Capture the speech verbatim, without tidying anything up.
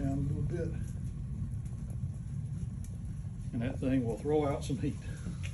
down a little bit. And that thing will throw out some heat.